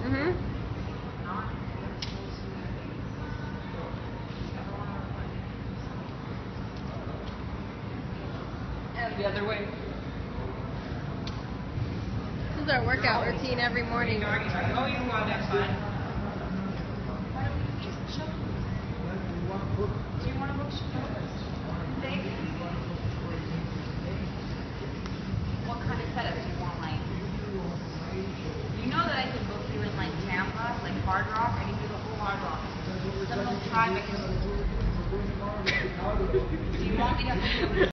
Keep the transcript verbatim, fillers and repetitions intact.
Mm-hmm. And the other way. This is our workout routine every morning. Oh, you can go on that side. Do you want to book today? What kind of setup do you want? Like, you know that I can book you in like Tampa, like Hard Rock. I can do the whole Hard Rock. The whole tribe. I can. Do you want me to?